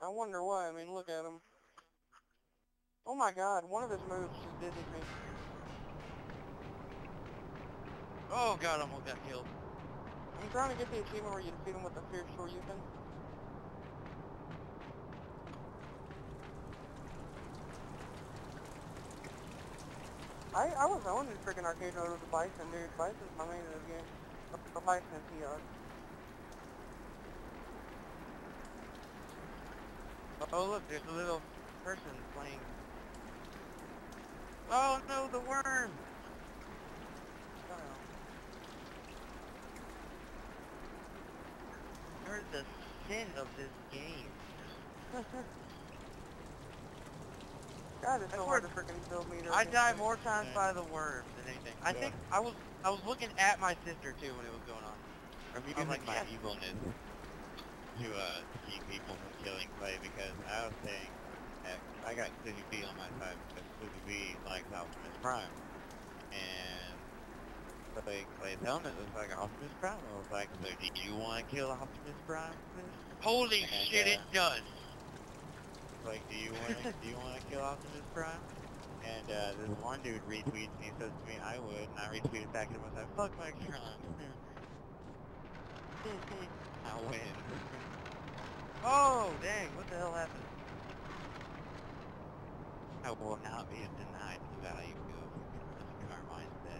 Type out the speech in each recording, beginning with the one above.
I wonder why. I mean, look at him. Oh my god, one of his moves just dizzied me. Oh god, I almost got killed. I'm trying to get the achievement where you defeat him with the fierce Shoryuken. I was owning the freaking arcade mode with the Bison, dude. Bison's my main in this game. The Bison is T.R. Oh look, there's a little person playing. Oh no, the worm! You're the sin of this game. God, it's so hard to freaking build meter. I die more times by the worms than anything. I think I was looking at my sister too when it was going on. I'm using my evilness to keep people from killing Clay because I was saying that I got Suzy B on my side because Suzy B likes Optimus Prime. And Clay's helmet looks like Optimus Prime. I was like, so do you want to kill Optimus Prime? Holy shit, it does! Like, do you want to kill Optimus Prime? And this one dude retweets and he says to me, I would, and I retweeted back at him and I said, fuck Mike Tron. I win. Oh, dang, what the hell happened? I will not be denied the value of Carmine's death.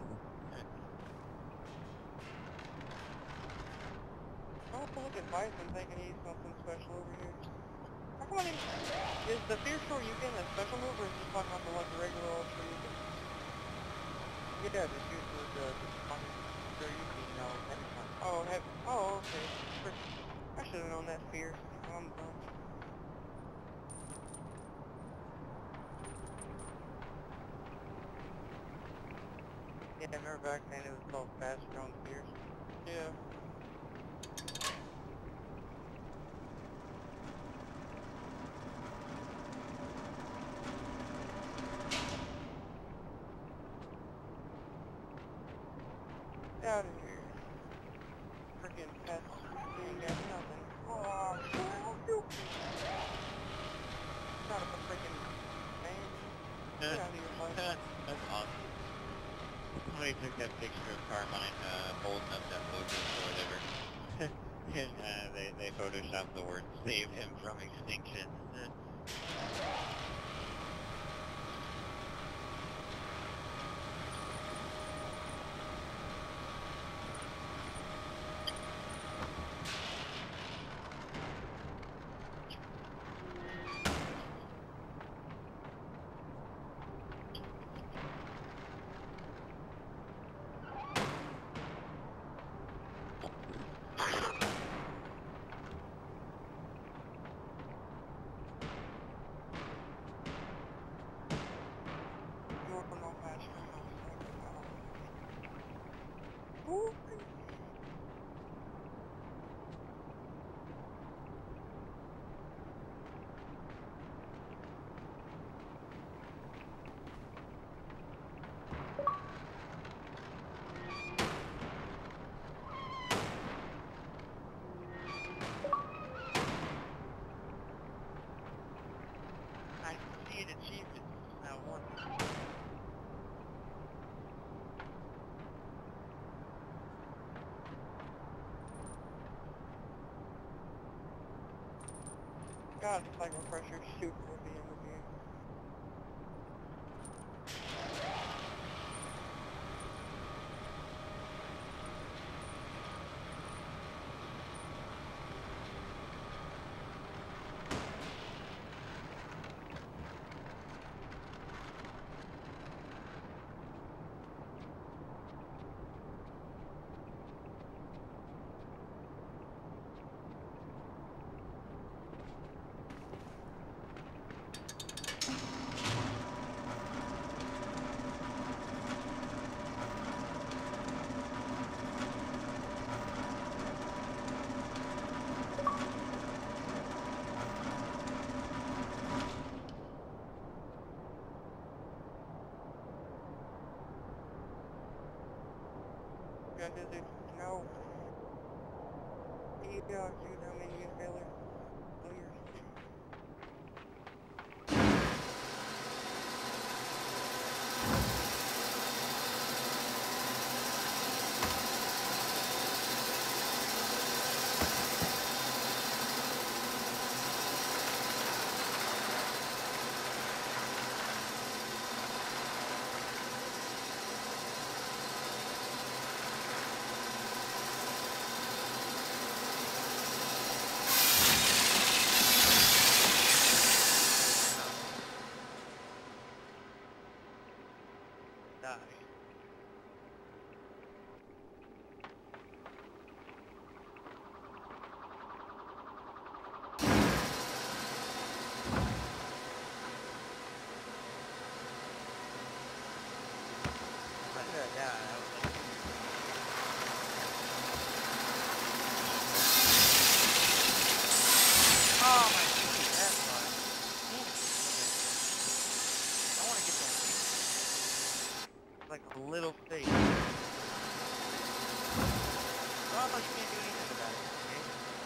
Oh, look at Bison thinking he's something special over here. How come I didn't... Is the fierce Shoryuken a special move, or is he talking about the, like, the regular old Shoryuken? Yeah, this dude was fucking Shoryuken, you know, every time. Oh, oh, okay. I should have known that fierce. I'm dumb. Yeah, I remember back then it was called Fast, Strong, Fierce. Yeah. Out of here. Freaking pest. You ain't got nothing. Oh, shoot. Out of the freaking man. Get out of here, bud. That's awesome. Somebody took that picture of Carmine holding up that Lucas or whatever. And they photoshopped the word save him from extinction. Ooh. I see an achievement. Now one. God, it's like refresher super at the end of the game. Got dizzy. No. Yeah, dude, I mean, you failure. Failures. little face. Oh, you can't do anything about it. Okay?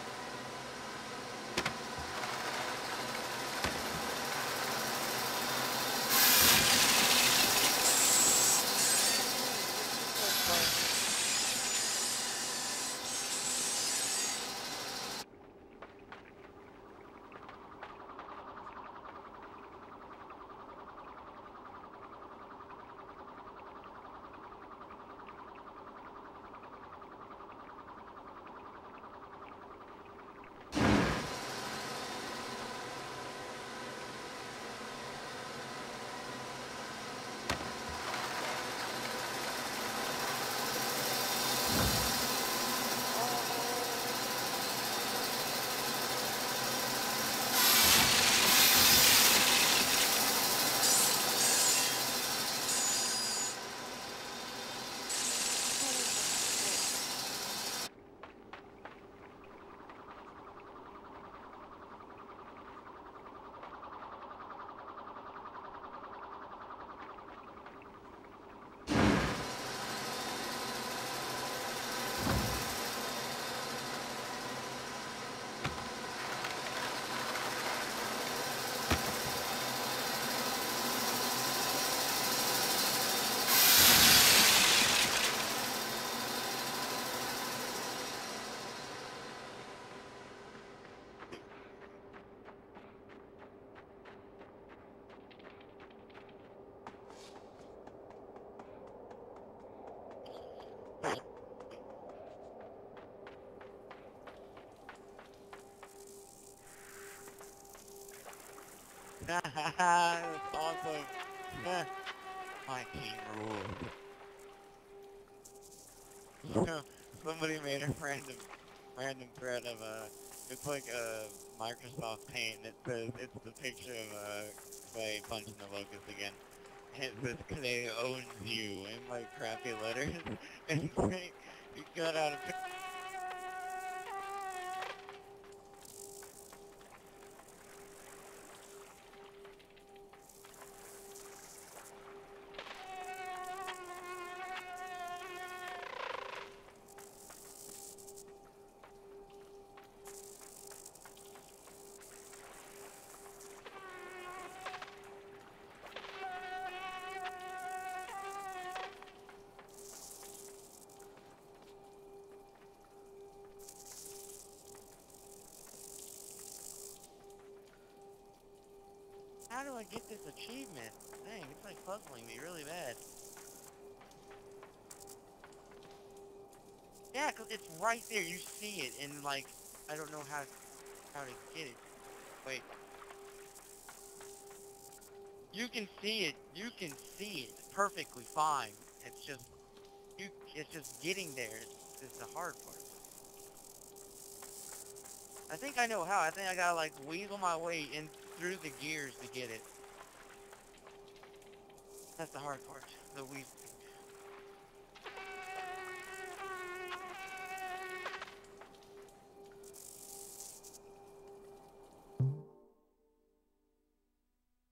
That's awesome. My team rules. Somebody made a random thread of it's like Microsoft Paint. It says it's the picture of Clay punching the locust again. And it says Clay owns you in like crappy letters. And it's like you got out of. How do I get this achievement? Dang, it's like puzzling me really bad. Yeah, 'cause it's right there. You see it, and like, I don't know how to get it. Wait. You can see it. You can see it perfectly fine. It's just it's just getting there. It's the hard part. I think I know how. I think I gotta like weasel my way in through the gears to get it. That's the hard part. The weasel.